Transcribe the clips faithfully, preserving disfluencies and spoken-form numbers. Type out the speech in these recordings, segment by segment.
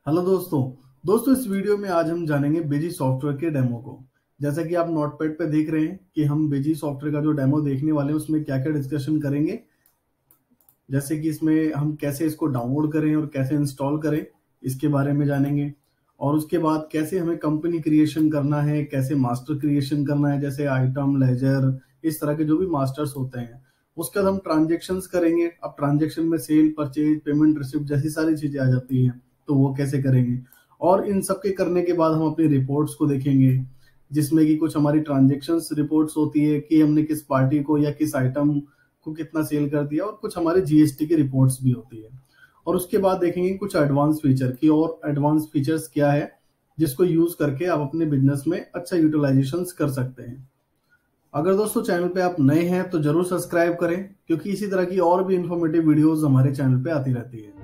Hello दोस्तों दोस्तों इस वीडियो में आज हम जानेंगे बेजी सॉफ्टवेयर के डेमो को। जैसा कि आप नोटपैड पे देख रहे हैं कि हम बेजी सॉफ्टवेयर का जो डेमो देखने वाले हैं उसमें क्या क्या डिस्कशन करेंगे। जैसे कि इसमें हम कैसे इसको डाउनलोड करें और कैसे इंस्टॉल करें इसके बारे में जानेंगे, और उसके बाद कैसे हमें कंपनी क्रिएशन करना है, कैसे मास्टर क्रिएशन करना है, जैसे आइटम लेजर इस तरह के जो भी मास्टर्स होते हैं। उसके बाद हम ट्रांजेक्शन्स करेंगे। अब ट्रांजेक्शन में सेल, परचेज, पेमेंट, रिसिप्ट जैसी सारी चीजें आ जाती हैं, तो वो कैसे करेंगे। और इन सब के करने के बाद हम अपनी रिपोर्ट्स को देखेंगे, जिसमें कि कुछ हमारी ट्रांजेक्शन्स रिपोर्ट्स होती है कि हमने किस पार्टी को या किस आइटम को कितना सेल कर दिया, और कुछ हमारे जीएसटी की रिपोर्ट्स भी होती है। और उसके बाद देखेंगे कुछ एडवांस फीचर की, और एडवांस फीचर्स क्या है जिसको यूज करके आप अपने बिजनेस में अच्छा यूटिलाइजेशन कर सकते हैं। अगर दोस्तों चैनल पे आप नए हैं तो जरूर सब्सक्राइब करें, क्योंकि इसी तरह की और भी इंफॉर्मेटिव वीडियोस हमारे चैनल पे आती रहती है।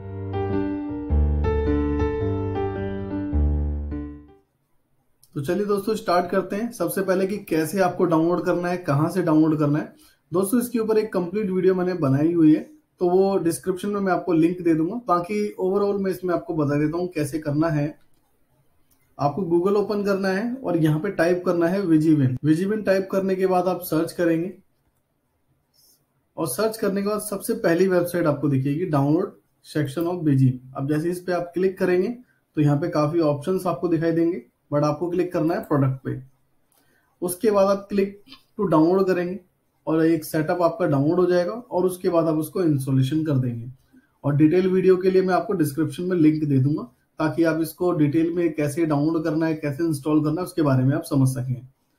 तो चलिए दोस्तों स्टार्ट करते हैं। सबसे पहले कि कैसे आपको डाउनलोड करना है, कहां से डाउनलोड करना है। दोस्तों इसके ऊपर एक कंप्लीट वीडियो मैंने बनाई हुई है, तो वो डिस्क्रिप्शन में मैं आपको लिंक दे दूंगा। बाकी ओवरऑल मैं इसमें आपको बता देता हूँ कैसे करना है। आपको गूगल ओपन करना है और यहाँ पे टाइप करना है विजिविन। विजिविन टाइप करने के बाद आप सर्च करेंगे, और सर्च करने के बाद सबसे पहली वेबसाइट आपको दिखेगी डाउनलोड सेक्शन ऑफ बेजी। अब जैसे इस पे आप क्लिक करेंगे तो यहाँ पे काफी ऑप्शंस आपको दिखाई देंगे, बट आपको क्लिक करना है प्रोडक्ट पे। उसके बाद आप क्लिक टू डाउनलोड करेंगे और एक सेटअप आपका डाउनलोड हो जाएगा, और उसके बाद आप उसको इंस्टॉलेशन कर देंगे। और डिटेल वीडियो के लिए मैं आपको डिस्क्रिप्शन में लिंक दे दूंगा, ताकि आप इसको डिटेल में कैसे डाउनलोड करना है, कैसे इंस्टॉल करना है, उसके बारे में आप समझ सकें।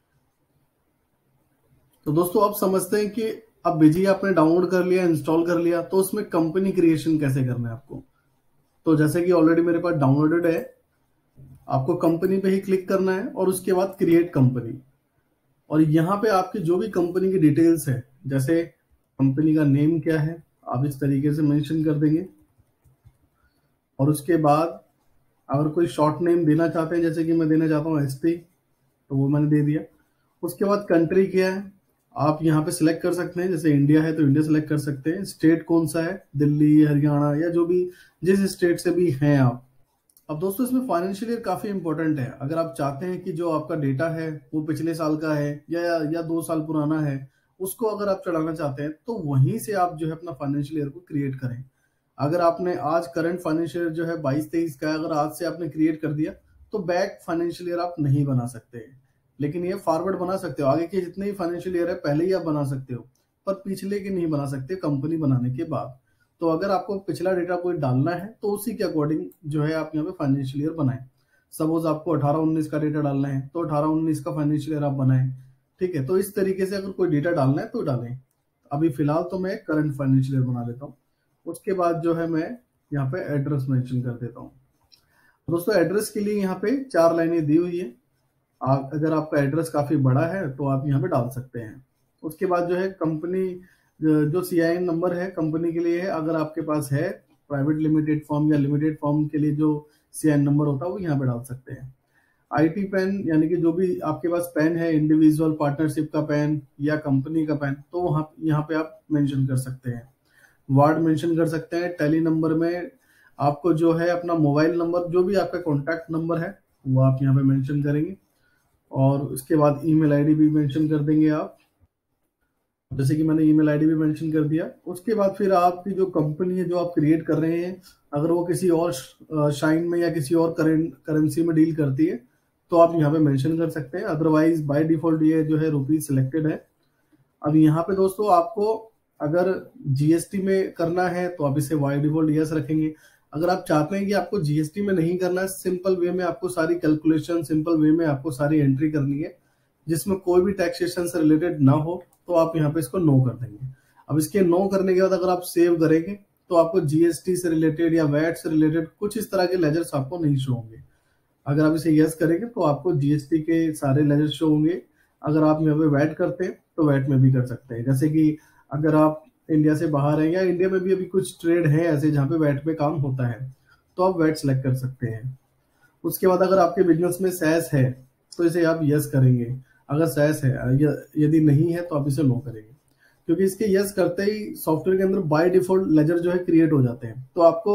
तो दोस्तों आप समझते हैं कि अब बेजी आपने डाउनलोड कर लिया, इंस्टॉल कर लिया, तो उसमें कंपनी क्रिएशन कैसे करना है आपको। तो जैसे कि ऑलरेडी मेरे पास डाउनलोडेड है, आपको कंपनी पे ही क्लिक करना है और उसके बाद क्रिएट कंपनी। और यहाँ पे आपकी जो भी कंपनी की डिटेल्स है, जैसे कंपनी का नेम क्या है, आप इस तरीके से मेंशन कर देंगे। और उसके बाद अगर कोई शॉर्ट नेम देना चाहते हैं, जैसे कि मैं देना चाहता हूँ एसपी, तो वो मैंने दे दिया। उसके बाद कंट्री क्या है आप यहाँ पे सिलेक्ट कर सकते हैं, जैसे इंडिया है तो इंडिया सिलेक्ट कर सकते हैं। स्टेट कौन सा है, दिल्ली, हरियाणा, या जो भी जिस स्टेट से भी हैं आप। अब दोस्तों इसमें फाइनेंशियल ईयर काफी इंपॉर्टेंट है। अगर आप चाहते हैं कि जो आपका डेटा है वो पिछले साल का है या या दो साल पुराना है, उसको अगर आप चढ़ाना चाहते हैं तो वहीं से आप जो है अपना फाइनेंशियल ईयर को क्रिएट करें। अगर आपने आज करंट फाइनेंशियल ईयर जो है बाईस तेईस का है, अगर आज से आपने क्रिएट कर दिया तो बैक फाइनेंशियल ईयर आप नहीं बना सकते, लेकिन ये फॉरवर्ड बना सकते हो। आगे के जितने ही फाइनेंशियल ईयर है पहले ही आप बना सकते हो, पर पिछले के नहीं बना सकते कंपनी बनाने के बाद। तो अगर आपको पिछला डेटा कोई डालना है तो उसी के अकॉर्डिंग जो है आप यहाँ पे फाइनेंशियल ईयर बनाएं। सपोज आपको अठारह उन्नीस का डेटा डालना है तो अठारह उन्नीस का फाइनेंशियल ईयर आप बनाएं। ठीक है, तो इस तरीके से अगर कोई डेटा डालना है तो डालें। अभी फिलहाल तो मैं करंट फाइनेंशियल ईयर बना लेता हूँ। उसके बाद जो है मैं यहाँ पे एड्रेस मेंशन कर देता हूँ। दोस्तों एड्रेस के लिए यहाँ पे चार लाइनें दी हुई है। आप अगर आपका एड्रेस काफी बड़ा है तो आप यहाँ पे डाल सकते हैं। उसके बाद जो है कंपनी जो सी आई एन नंबर है कंपनी के लिए है, अगर आपके पास है प्राइवेट लिमिटेड फॉर्म या लिमिटेड फॉर्म के लिए जो सी आई एन नंबर होता है वो यहाँ पे डाल सकते हैं। आईटी पैन यानी कि जो भी आपके पास पैन है, इंडिविजुअल पार्टनरशिप का पैन या कंपनी का पैन, तो वहां यहाँ पे आप मेंशन कर सकते हैं। वार्ड मेंशन कर सकते हैं। टेली नंबर में आपको जो है अपना मोबाइल नंबर, जो भी आपका कॉन्टैक्ट नंबर है वो आप यहाँ पे मेंशन करेंगे। और उसके बाद ईमेल आईडी भी मेंशन कर देंगे आप, जैसे कि मैंने ईमेल आईडी भी मेंशन कर दिया। उसके बाद फिर आपकी जो कंपनी है जो आप क्रिएट कर रहे हैं, अगर वो किसी और शाइन में या किसी और करेंसी में डील करती है तो आप यहाँ पे मेंशन कर सकते हैं। अदरवाइज बाय डिफॉल्ट ये जो है रुपीज सिलेक्टेड है। अब यहाँ पे दोस्तों आपको अगर जीएसटी में करना है तो आप इसे बाय डिफॉल्ट यस रखेंगे। अगर आप चाहते हैं कि आपको जीएसटी में नहीं करना है, सिंपल वे में आपको सारी कैलकुलेशन, सिंपल वे में आपको सारी एंट्री करनी है जिसमें कोई भी टैक्सेशन से रिलेटेड ना हो, तो आप यहाँ पे इसको नो कर देंगे। अब इसके नो करने के बाद अगर आप सेव करेंगे तो आपको जीएसटी से रिलेटेड या वैट से रिलेटेड कुछ इस तरह के लेजर्स आपको नहीं शो होंगे। अगर आप इसे यस करेंगे तो आपको जीएसटी के सारे लेजर्स शो होंगे। अगर आप यहाँ पे वैट करते हैं तो वैट में भी कर सकते हैं। जैसे कि अगर आप इंडिया से बाहर हैं या इंडिया में भी अभी कुछ ट्रेड है ऐसे जहाँ पे वैट में काम होता है, तो आप वैट सेलेक्ट कर सकते हैं। उसके बाद अगर आपके बिजनेस में सैस है तो इसे आप यस करेंगे। अगर सैस है, यदि नहीं है तो आप इसे नो करेंगे, क्योंकि इसके यस करते ही सॉफ्टवेयर के अंदर बाय डिफॉल्ट लेजर जो है क्रिएट हो जाते हैं। तो आपको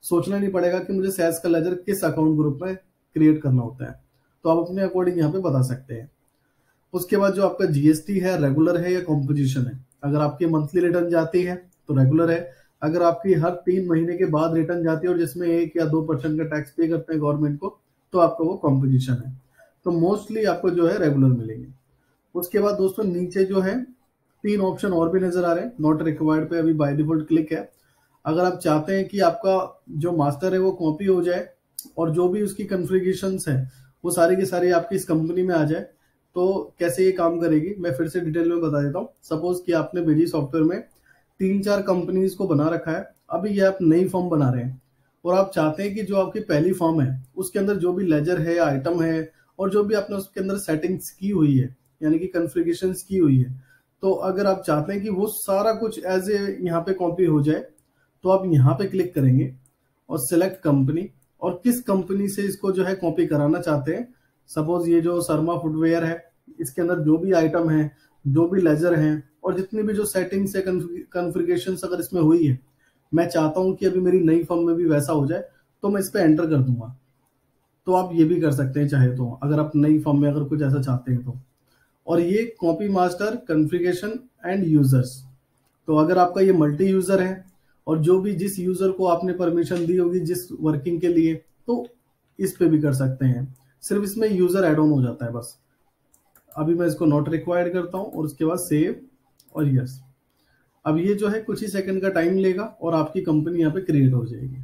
सोचना नहीं पड़ेगा कि मुझे सेल्स का लेजर किस अकाउंट ग्रुप में क्रिएट करना होता है। तो आप अपने अकॉर्डिंग यहाँ पे बता सकते हैं। उसके बाद जो आपका जीएसटी है रेगुलर है या कॉम्पोजिशन है। अगर आपकी मंथली रिटर्न जाती है तो रेगुलर है, अगर आपकी हर तीन महीने के बाद रिटर्न जाती है और जिसमें एक या दो परसेंट का टैक्स पे करते हैं गवर्नमेंट को, तो आपका वो कॉम्पोजिशन है। तो मोस्टली आपको जो है रेगुलर मिलेंगे। उसके बाद दोस्तों नीचे जो है तीन ऑप्शन और भी नजर आ रहे हैं। नॉट रिक्वायर्ड पे अभी बाय डिफॉल्ट क्लिक है। अगर आप चाहते हैं कि आपका जो मास्टर है वो कॉपी हो जाए और जो भी उसकी कॉन्फ़िगरेशंस है वो सारी की सारी आपकी इस कंपनी में आ जाए, तो कैसे ये काम करेगी मैं फिर से डिटेल में बता देता हूँ। सपोज कि आपने बिजी सॉफ्टवेयर में तीन चार कंपनीज को बना रखा है, अभी ये आप नई फॉर्म बना रहे हैं और आप चाहते हैं कि जो आपकी पहली फॉर्म है उसके अंदर जो भी लेजर है, आइटम है और जो भी आपने उसके अंदर सेटिंग्स की हुई है यानी कि कॉन्फ़िगरेशंस की हुई है, तो अगर आप चाहते हैं कि वो सारा कुछ एज ए यहाँ पे कॉपी हो जाए, तो आप यहाँ पे क्लिक करेंगे और सिलेक्ट कंपनी और किस कंपनी से इसको जो है कॉपी कराना चाहते हैं। सपोज ये जो शर्मा फुटवेयर है, इसके अंदर जो भी आइटम है, जो भी लेजर है और जितनी भी जो सेटिंग्स है, कॉन्फ़िगरेशंस अगर इसमें हुई है, मैं चाहता हूं कि अभी मेरी नई फॉर्म में भी वैसा हो जाए, तो मैं इस पे एंटर कर दूंगा। तो आप ये भी कर सकते हैं चाहे तो, अगर आप नई फॉर्म में अगर कुछ ऐसा चाहते हैं तो। और ये copy master configuration and users, तो अगर आपका ये मल्टी यूजर है और जो भी जिस यूजर को आपने परमिशन दी होगी जिस वर्किंग के लिए, तो इस पे भी कर सकते हैं। सिर्फ इसमें यूजर एड ऑन हो जाता है बस। अभी मैं इसको नॉट रिक्वायर्ड करता हूं और उसके बाद सेव और यस। अब ये जो है कुछ ही सेकंड का टाइम लेगा और आपकी कंपनी यहाँ पे क्रिएट हो जाएगी।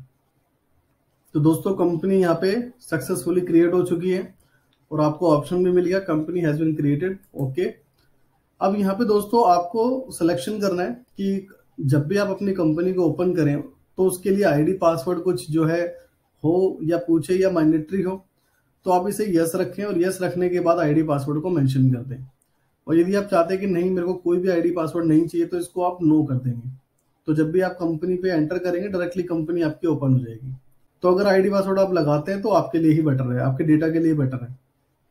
तो दोस्तों कंपनी यहाँ पे सक्सेसफुली क्रिएट हो चुकी है और आपको ऑप्शन भी मिल गया company has been created. Okay, अब यहाँ पे दोस्तों आपको सिलेक्शन करना है कि जब भी आप अपनी कंपनी को ओपन करें तो उसके लिए आईडी पासवर्ड कुछ जो है हो या पूछे या मैंडेटरी हो, तो आप इसे यस रखें और यस रखने के बाद आईडी पासवर्ड को मेंशन कर दें। और यदि आप चाहते हैं कि नहीं मेरे को कोई भी आईडी पासवर्ड नहीं चाहिए, तो इसको आप नो कर देंगे। तो जब भी आप कंपनी पे एंटर करेंगे डायरेक्टली कंपनी आपकी ओपन हो जाएगी। तो अगर आईडी पासवर्ड आप लगाते हैं तो आपके लिए ही बेटर है, आपके डेटा के लिए बेटर है।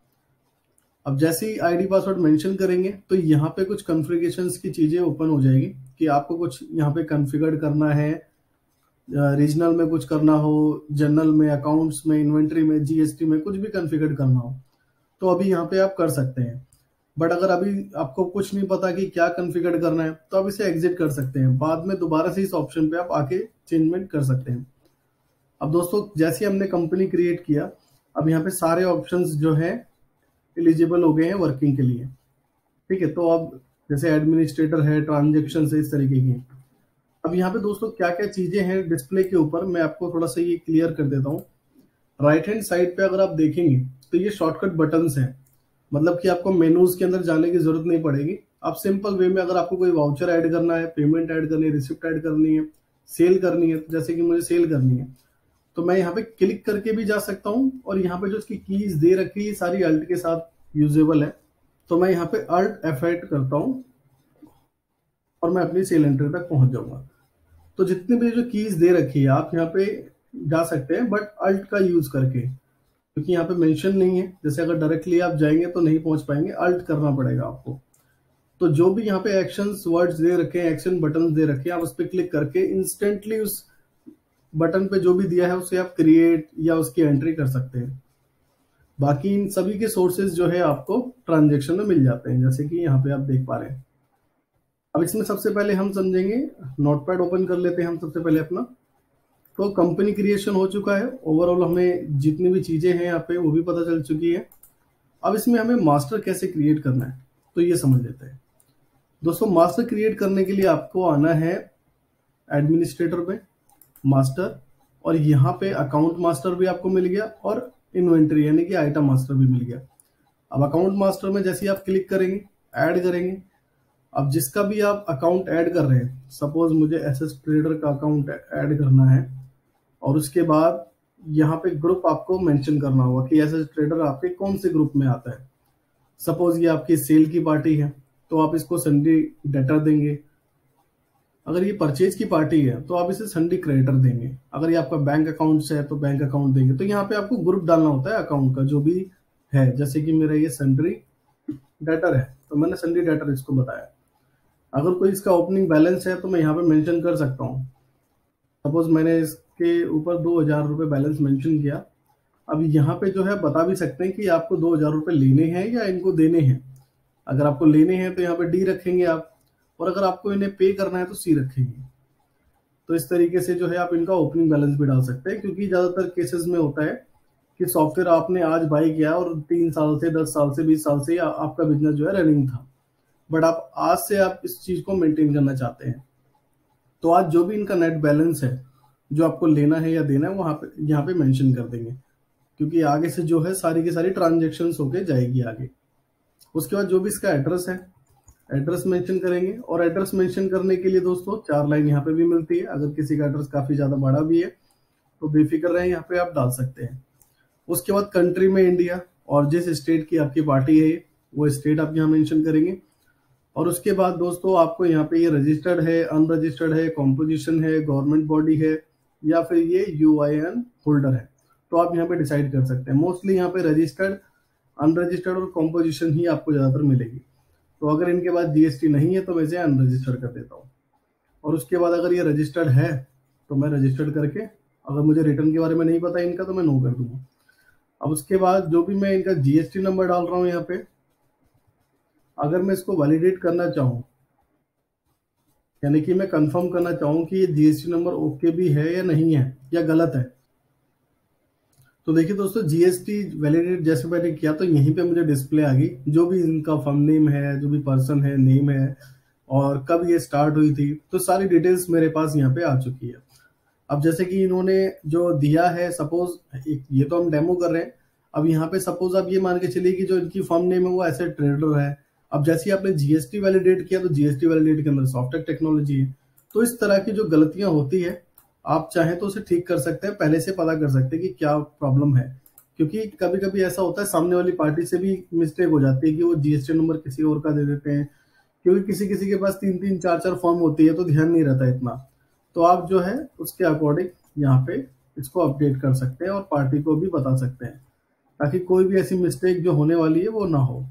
अब जैसे ही आईडी पासवर्ड मेंशन करेंगे तो यहाँ पे कुछ कॉन्फ़िगरेशंस की चीजें ओपन हो जाएगी कि आपको कुछ यहाँ पे कॉन्फ़िगर करना है, रीजनल में कुछ करना हो, जनरल में, अकाउंट्स में, इन्वेंट्री में, जीएसटी में कुछ भी कॉन्फ़िगर करना हो, तो अभी यहाँ पे आप कर सकते हैं। बट अगर अभी आपको कुछ नहीं पता कि क्या कॉन्फ़िगर करना है, तो आप इसे एग्जिट कर सकते हैं। बाद में दोबारा से इस ऑप्शन पे आप आके चेंजमेंट कर सकते हैं। अब दोस्तों जैसे हमने कंपनी क्रिएट किया, अब यहाँ पे सारे ऑप्शंस जो है एलिजिबल हो गए हैं वर्किंग के लिए। ठीक है, तो अब जैसे एडमिनिस्ट्रेटर है, ट्रांजेक्शन है, इस तरीके की। अब यहाँ पे दोस्तों क्या क्या चीजें हैं डिस्प्ले के ऊपर, मैं आपको थोड़ा सा ये क्लियर कर देता हूँ। राइट हैंड साइड पे अगर आप देखेंगे तो ये शॉर्टकट बटन्स हैं, मतलब कि आपको मेनूज के अंदर जाने की जरूरत नहीं पड़ेगी। आप सिंपल वे में अगर आपको कोई वाउचर ऐड करना है, पेमेंट ऐड करनी है, रिसिप्ट ऐड करनी है, सेल करनी है, तो जैसे कि मुझे सेल करनी है तो मैं यहाँ पे क्लिक करके भी जा सकता हूँ और यहाँ पे जो इसकी कीज दे रखी है सारी अल्ट के साथ यूजेबल है। तो मैं यहाँ पे अल्ट एफ एट करता हूँ और मैं अपनी सेल एंट्री तक पहुंच जाऊंगा। तो जितनी भी जो कीज दे रखी है आप यहाँ पे जा सकते हैं, बट अल्ट का यूज करके, क्योंकि यहाँ पे मेंशन नहीं है। जैसे अगर डायरेक्टली आप जाएंगे तो नहीं पहुंच पाएंगे, अल्ट करना पड़ेगा आपको। तो जो भी यहाँ पे एक्शंस वर्ड्स दे रखे हैं, एक्शन बटन दे रखे हैं, आप उस पर क्लिक करके इंस्टेंटली उस बटन पे जो भी दिया है उसे आप क्रिएट या उसकी एंट्री कर सकते हैं। बाकी इन सभी के सोर्सेज जो है आपको ट्रांजेक्शन में मिल जाते हैं, जैसे कि यहाँ पे आप देख पा रहे हैं। अब इसमें सबसे पहले हम समझेंगे, नोटपैड ओपन कर लेते हैं हम सबसे पहले अपना। तो कंपनी क्रिएशन हो चुका है, ओवरऑल हमें जितनी भी चीजें हैं यहाँ पे वो भी पता चल चुकी है। अब इसमें हमें मास्टर कैसे क्रिएट करना है तो ये समझ लेते हैं। दोस्तों मास्टर क्रिएट करने के लिए आपको आना है एडमिनिस्ट्रेटर पे, मास्टर, और यहाँ पे अकाउंट मास्टर भी आपको मिल गया और इन्वेंट्री यानी कि आइटम मास्टर भी मिल गया। अब अकाउंट मास्टर में जैसे ही आप क्लिक करेंगे, ऐड करेंगे। अब जिसका भी आप अकाउंट ऐड कर रहे हैं, सपोज मुझे एसएस ट्रेडर का अकाउंट ऐड करना है और उसके बाद यहाँ पे ग्रुप आपको मेंशन करना होगा कि एसएस ट्रेडर आपके कौन से ग्रुप में आता है। सपोज ये आपकी सेल की पार्टी है तो आप इसको सन्डी डेटर देंगे। अगर ये परचेज की पार्टी है तो आप इसे सन्डी क्रेडिटर देंगे। अगर ये आपका बैंक अकाउंट से है तो बैंक अकाउंट देंगे। तो यहाँ पे आपको ग्रुप डालना होता है अकाउंट का जो भी है। जैसे कि मेरा ये सन्ड्री डेटर है तो मैंने सन्डी डेटर इसको बताया। अगर कोई इसका ओपनिंग बैलेंस है तो मैं यहाँ पे मेंशन कर सकता हूँ। सपोज मैंने इस के ऊपर दो हजार रुपये बैलेंस मेंशन किया। अब यहाँ पे जो है बता भी सकते हैं कि आपको दो हजार रुपये लेने हैं या इनको देने हैं। अगर आपको लेने हैं तो यहाँ पे डी रखेंगे आप, और अगर आपको इन्हें पे करना है तो सी रखेंगे। तो इस तरीके से जो है आप इनका ओपनिंग बैलेंस भी डाल सकते हैं, क्योंकि ज़्यादातर केसेस में होता है कि सॉफ्टवेयर आपने आज बाई किया और तीन साल से, दस साल से, बीस साल से आपका बिजनेस जो है रनिंग था, बट आप आज से आप इस चीज़ को मेंटेन करना चाहते हैं। तो आज जो भी इनका नेट बैलेंस है जो आपको लेना है या देना है वहाँ पे यहाँ पे मेंशन कर देंगे, क्योंकि आगे से जो है सारी की सारी ट्रांजेक्शन होके जाएगी आगे। उसके बाद जो भी इसका एड्रेस है, एड्रेस मेंशन करेंगे। और एड्रेस मेंशन करने के लिए दोस्तों चार लाइन यहाँ पे भी मिलती है। अगर किसी का एड्रेस काफी ज्यादा बड़ा भी है तो बेफिक्र रहे, यहाँ पे आप डाल सकते हैं। उसके बाद कंट्री में इंडिया, और जिस स्टेट की आपकी पार्टी है वो स्टेट आप यहाँ मेंशन करेंगे। और उसके बाद दोस्तों आपको यहाँ पे ये रजिस्टर्ड है, अनरजिस्टर्ड है, कॉम्पोजिशन है, गवर्नमेंट बॉडी है, या फिर ये यू आई एन होल्डर है, तो आप यहाँ पे डिसाइड कर सकते हैं। मोस्टली यहाँ पे रजिस्टर्ड, अनरजिस्टर्ड और कॉम्पोजिशन ही आपको ज्यादातर मिलेगी। तो अगर इनके बाद जीएसटी नहीं है तो मैं इसे अनरजिस्टर्ड कर देता हूँ। और उसके बाद अगर ये रजिस्टर्ड है तो मैं रजिस्टर्ड करके, अगर मुझे रिटर्न के बारे में नहीं पता इनका तो मैं नो कर दूंगा। अब उसके बाद जो भी मैं इनका जीएसटी नंबर डाल रहा हूँ यहाँ पे, अगर मैं इसको वैलिडेट करना चाहूँ, यानी कि मैं कंफर्म करना चाहूँ कि ये जीएसटी नंबर ओके भी है या नहीं है या गलत है, तो देखिए दोस्तों जीएसटी वैलिडेट जैसे मैंने किया तो यहीं पे मुझे डिस्प्ले आ गई, जो भी इनका फर्म नेम है, जो भी पर्सन है, नेम है, और कब ये स्टार्ट हुई थी, तो सारी डिटेल्स मेरे पास यहाँ पे आ चुकी है। अब जैसे कि इन्होंने जो दिया है, सपोज ये तो हम डेमो कर रहे हैं, अब यहाँ पे सपोज आप ये मान के चलिए कि जो इनकी फर्म नेम है वो ऐसे ट्रेडर है। अब जैसे ही आपने जीएसटी वैलिडेट किया तो जीएसटी वैलिडेट के अंदर सॉफ्टवेयर टेक्नोलॉजी है। तो इस तरह की जो गलतियां होती है आप चाहें तो उसे ठीक कर सकते हैं, पहले से पता कर सकते हैं कि क्या प्रॉब्लम है, क्योंकि कभी कभी ऐसा होता है सामने वाली पार्टी से भी मिस्टेक हो जाती है कि वो जीएसटी नंबर किसी और का दे देते हैं, क्योंकि किसी किसी के पास तीन तीन चार चार फॉर्म होती है तो ध्यान नहीं रहता इतना। तो आप जो है उसके अकॉर्डिंग यहाँ पे इसको अपडेट कर सकते हैं और पार्टी को भी बता सकते हैं, ताकि कोई भी ऐसी मिस्टेक जो होने वाली है वो ना हो।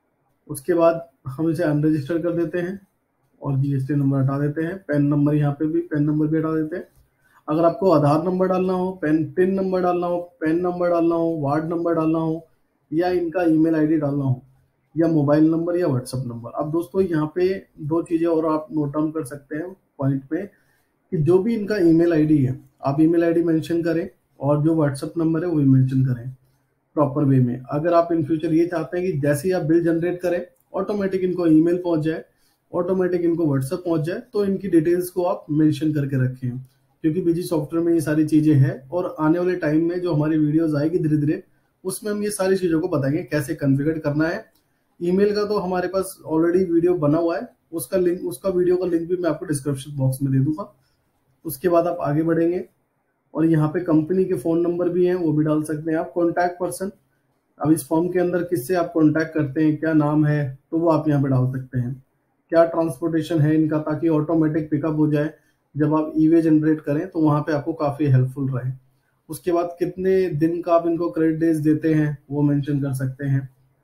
उसके बाद हम इसे अनरजिस्टर कर देते हैं और जीएसटी नंबर हटा देते हैं। पैन नंबर यहाँ पे भी पैन नंबर भी हटा देते हैं। अगर आपको आधार नंबर डालना हो, पैन पिन नंबर डालना हो, पैन नंबर डालना हो, वार्ड नंबर डालना हो, या इनका ईमेल आईडी डालना हो, या मोबाइल नंबर या व्हाट्सएप नंबर। अब दोस्तों यहाँ पे दो चीजें और आप नोट डाउन कर सकते हैं पॉइंट पे, कि जो भी इनका ईमेल आईडी है आप ईमेल आईडी मेंशन करें, और जो व्हाट्सएप नंबर है वो भी मेंशन करें प्रॉपर वे में। अगर आप इन फ्यूचर ये चाहते हैं कि जैसे ही आप बिल जनरेट करें ऑटोमेटिक इनको ईमेल पहुंच जाए, ऑटोमेटिक इनको व्हाट्सएप पहुंच जाए, तो इनकी डिटेल्स को आप मेंशन करके रखें, क्योंकि बीजी सॉफ्टवेयर में ये सारी चीजें हैं। और आने वाले टाइम में जो हमारी वीडियोस आएगी धीरे धीरे, उसमें हम ये सारी चीजों को बताएंगे कैसे कॉन्फ़िगर करना है। ईमेल का तो हमारे पास ऑलरेडी वीडियो बना हुआ है, उसका लिंक उसका वीडियो का लिंक भी मैं आपको डिस्क्रिप्शन बॉक्स में दे दूंगा। उसके बाद आप आगे बढ़ेंगे और यहाँ पे कंपनी के फोन नंबर भी हैं, वो भी डाल सकते हैं आप। कॉन्टैक्ट पर्सन, अब इस फॉर्म के अंदर किससे आप कॉन्टैक्ट करते हैं, क्या नाम है, तो वो आप यहाँ पे डाल सकते हैं। क्या ट्रांसपोर्टेशन है इनका, ताकि ऑटोमेटिक पिकअप हो जाए जब आप ई वे जनरेट करें, तो वहां पे आपको काफी हेल्पफुल रहे। उसके बाद कितने दिन का आप इनको क्रेडिट डेज देते हैं वो मेंशन कर सकते हैं।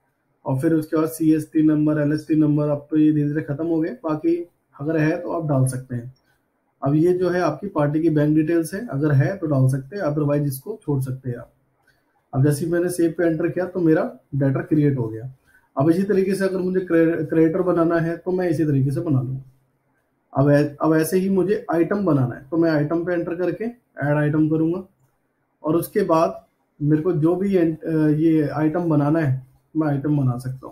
और फिर उसके बाद C S T number, L S T number, अब तो ये धीरे धीरे खत्म हो गए, बाकी अगर है तो आप डाल सकते हैं। अब ये जो है आपकी पार्टी की बैंक डिटेल्स है, अगर है तो डाल सकते हैं, अदरवाइज इसको छोड़ सकते हैं आप। अब जैसे मैंने सेव पे एंटर किया तो मेरा डाटा क्रिएट हो गया। अब इसी तरीके से अगर मुझे क्रिएटर बनाना है तो मैं इसी तरीके से बना लूंगा। अब अब ऐसे ही मुझे आइटम बनाना है तो मैं आइटम पे एंटर करके ऐड आइटम करूंगा, और उसके बाद मेरे को जो भी ये आइटम बनाना है मैं आइटम बना सकता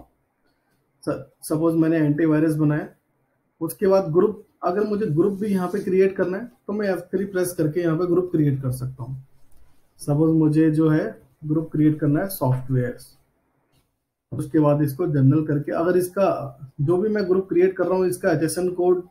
हूँ। सपोज मैंने एंटीवायरस बनाया, उसके बाद ग्रुप, अगर मुझे ग्रुप भी यहाँ पे क्रिएट करना है तो मैं एफ थ्री प्रेस करके यहाँ पे ग्रुप क्रिएट कर सकता हूँ। सपोज मुझे जो है ग्रुप क्रिएट करना है सॉफ्टवेयर, उसके बाद इसको जनरल करके, अगर इसका जो भी मैं ग्रुप क्रिएट कर रहा हूँ इसका एच एस एन कोड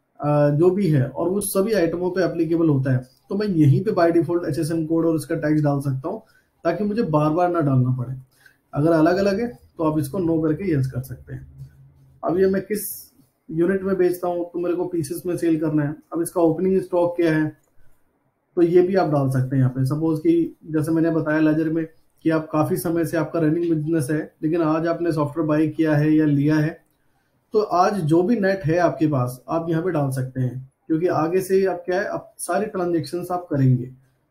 जो भी है और वो सभी आइटमों पे एप्लीकेबल होता है, तो मैं यहीं पे by default H S N code और उसका टैक्स डाल सकता हूँ, ताकि मुझे बार बार ना डालना पड़े। अगर अलग अलग है तो आप इसको नो करके यस कर सकते हैं। अब ये मैं किस यूनिट में बेचता हूँ तो मेरे को पीसेस में सेल करना है। अब इसका ओपनिंग स्टॉक क्या है तो ये भी आप डाल सकते हैं यहाँ पे। सपोज कि जैसे मैंने बताया लेजर में कि आप काफी समय से आपका रनिंग बिजनेस है, लेकिन आज आपने सॉफ्टवेयर बाय किया है या लिया है, तो आज जो भी नेट है आपके पास आप यहाँ पे डाल सकते हैं, क्योंकि आगे से आप क्या है, आप सारी ट्रांजेक्शन आप करेंगे।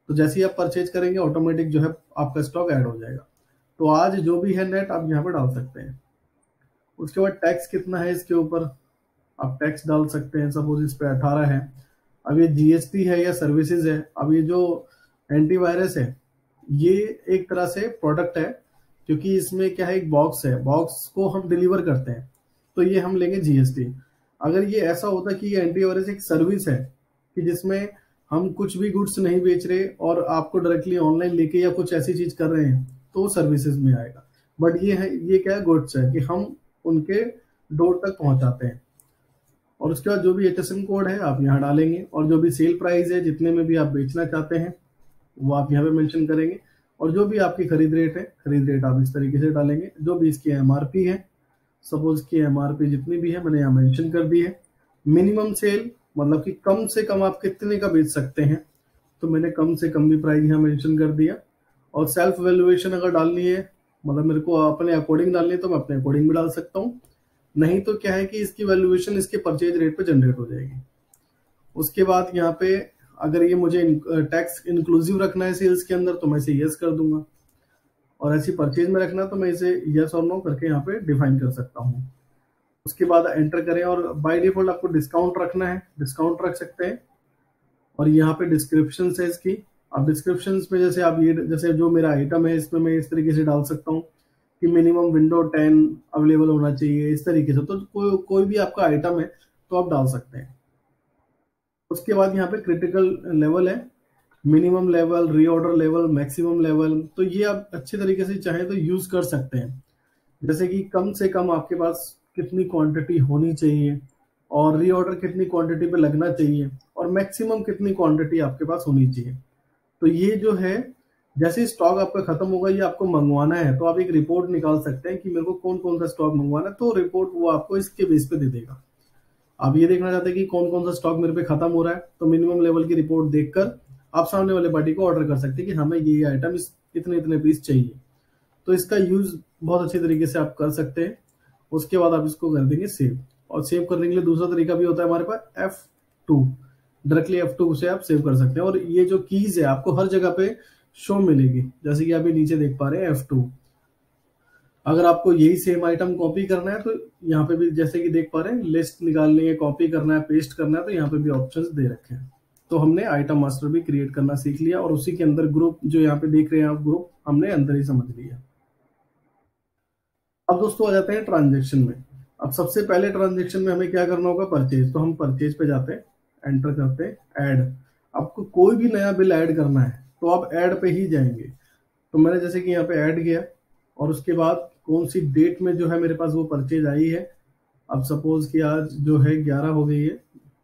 तो जैसे ही आप परचेज करेंगे ऑटोमेटिक जो है आपका स्टॉक ऐड हो जाएगा। तो आज जो भी है नेट आप यहाँ पे डाल सकते हैं। उसके बाद टैक्स कितना है इसके ऊपर आप टैक्स डाल सकते हैं। सपोज इस पे अठारह है। अब ये जीएसटी है या सर्विसेज है। अब ये जो एंटीवायरस है ये एक तरह से प्रोडक्ट है, क्योंकि इसमें क्या है, एक बॉक्स है, बॉक्स को हम डिलीवर करते हैं, तो ये हम लेंगे जीएसटी। अगर ये ऐसा होता कि ये एंटीवायरस एक सर्विस है कि जिसमें हम कुछ भी गुड्स नहीं बेच रहे और आपको डायरेक्टली ऑनलाइन लेके या कुछ ऐसी चीज कर रहे हैं, तो सर्विसेज में आएगा। बट ये है, ये क्या है, गुड्स है कि हम उनके डोर तक पहुंचाते हैं। और उसके बाद जो भी एचएसएन कोड है आप यहाँ डालेंगे, और जो भी सेल प्राइस है जितने में भी आप बेचना चाहते हैं वो आप यहाँ पे मेंशन करेंगे, और जो भी आपकी खरीद रेट है खरीद रेट आप इस तरीके से डालेंगे। जो भी इसकी एमआरपी है, सपोज की एमआरपी जितनी भी है मैंने यहाँ मेंशन कर दी है। मिनिमम सेल मतलब कि कम से कम आप कितने का बेच सकते हैं, तो मैंने कम से कम भी प्राइस यहाँ मेंशन कर दिया। और सेल्फ वैल्यूएशन अगर डालनी है, मतलब मेरे को अपने अकॉर्डिंग डालनी है, तो मैं अपने अकॉर्डिंग भी डाल सकता हूँ। नहीं तो क्या है कि इसकी वैल्यूएशन इसके परचेज रेट पे जनरेट हो जाएगी। उसके बाद यहाँ पे अगर ये मुझे टैक्स इंक्लूसिव रखना है सेल्स के अंदर, तो मैं इसे यस कर दूंगा, और ऐसी परचेज में रखना तो मैं इसे यस और नो करके यहाँ पे डिफाइन कर सकता हूँ। उसके बाद एंटर करें, और बाय डिफॉल्ट आपको डिस्काउंट रखना है, डिस्काउंट रख सकते हैं। और यहाँ पे डिस्क्रिप्शन है इसकी। अब डिस्क्रिप्शन में जैसे आप ये, जैसे जो मेरा आइटम है इसमें मैं इस तरीके से डाल सकता हूँ कि मिनिमम विंडो टेन अवेलेबल होना चाहिए, इस तरीके से। तो कोई कोई भी आपका आइटम है तो आप डाल सकते हैं। उसके बाद यहाँ पे क्रिटिकल लेवल है, minimum level, reorder level, maximum level. तो ये आप अच्छे तरीके से चाहे तो यूज कर सकते हैं। जैसे कि कम से कम आपके पास कितनी क्वांटिटी होनी चाहिए, और रीऑर्डर कितनी क्वांटिटी पे लगना चाहिए, और मैक्सिमम कितनी क्वांटिटी आपके पास होनी चाहिए। तो ये जो है, जैसे स्टॉक आपका खत्म होगा, ये आपको मंगवाना है, तो आप एक रिपोर्ट निकाल सकते हैं कि मेरे को कौन कौन सा स्टॉक मंगवाना है। तो रिपोर्ट वो आपको इसके बेस पे दे देगा। आप ये देखना चाहते हैं कि कौन कौन सा स्टॉक मेरे पे खत्म हो रहा है, तो मिनिमम लेवल की रिपोर्ट देखकर आप सामने वाले पार्टी को ऑर्डर कर सकते हैं कि हमें ये आइटम इस इतने इतने पीस चाहिए। तो इसका यूज बहुत अच्छे तरीके से आप कर सकते हैं। उसके बाद आप इसको कर देंगे सेव, और सेव करने के लिए दूसरा तरीका भी होता है हमारे पास, F two. Directly F two से आप सेव कर सकते हैं। और ये जो कीज है आपको हर जगह पे शो मिलेगी, जैसे कि आप ये नीचे देख पा रहे हैं एफ टू। अगर आपको यही सेम आइटम कॉपी करना है तो यहाँ पे भी जैसे कि देख पा रहे हैं, लिस्ट निकालनी है, कॉपी करना है, पेस्ट करना है, तो यहाँ पे भी ऑप्शंस दे रखे हैं। तो हमने आइटम मास्टर भी क्रिएट करना सीख लिया, और उसी के अंदर ग्रुप जो यहाँ पे देख रहे हैं आप, ग्रुप हमने अंदर ही समझ लिया। अब दोस्तों आ जाते हैं ट्रांजेक्शन में। अब सबसे पहले ट्रांजेक्शन में हमें क्या करना होगा, परचेज। तो हम परचेज पे जाते हैं, एंटर करते हैं ऐड। आपको कोई भी नया बिल ऐड करना है तो आप ऐड पे ही जाएंगे। तो मैंने जैसे कि यहाँ पे ऐड किया, और उसके बाद कौन सी डेट में जो है मेरे पास वो परचेज आई है। अब सपोज कि आज जो है ग्यारह हो गई है,